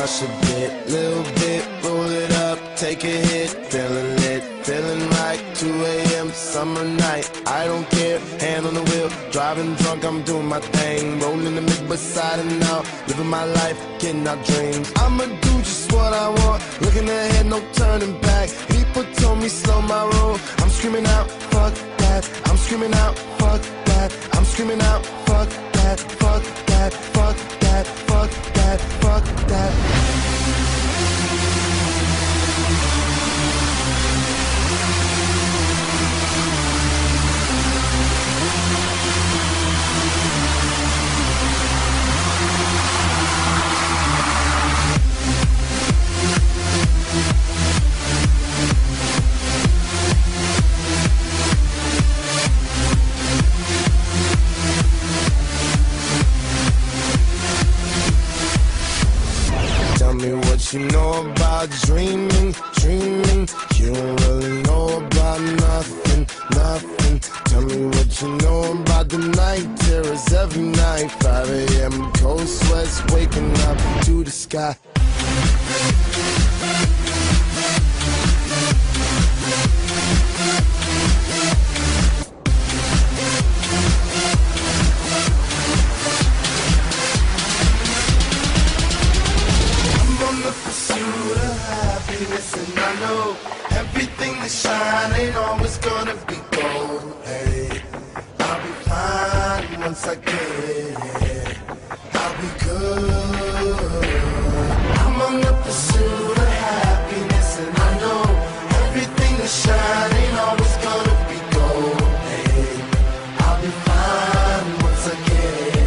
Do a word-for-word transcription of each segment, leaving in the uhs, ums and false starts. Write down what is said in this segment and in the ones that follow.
crush a bit, little bit, roll it up, take a hit, feeling lit, feeling right, two A M summer night, I don't care, hand on the wheel, driving drunk, I'm doing my thing, rolling the mid beside and out, living my life, getting out dreams. I'ma do just what I want, looking ahead, no turning back. People told me slow my roll, I'm screaming out, fuck that. I'm screaming out, fuck that. I'm screaming out, fuck that, fuck that, fuck that, fuck that, fuck that. What you know about dreaming, dreaming? You don't really know about nothing, nothing. Tell me what you know about the night terrors every night. five A M cold sweats waking up to the sky. And I know everything that shine ain't always gonna be gold. Hey, I'll be fine once I get it. I'll be good. I'm on the pursuit of happiness, and I know everything that shine ain't always gonna be gold. Hey, I'll be fine once I get it.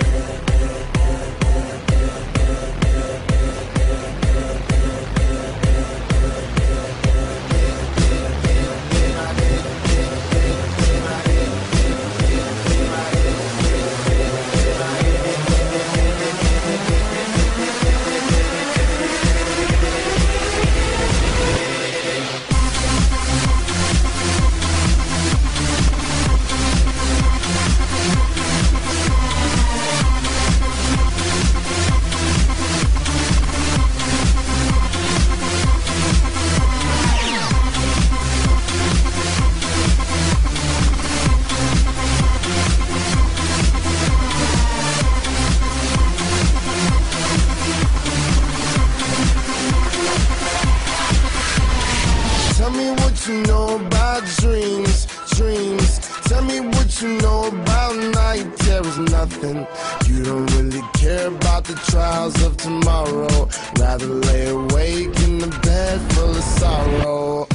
Tell me what you know about dreams, dreams. Tell me what you know about night terrors, nothing. You don't really care about the trials of tomorrow. Rather lay awake in the bed full of sorrow.